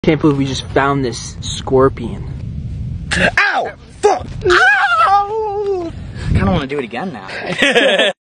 Can't believe we just found this scorpion. Ow! Fuck! Ow! I kinda wanna do it again now.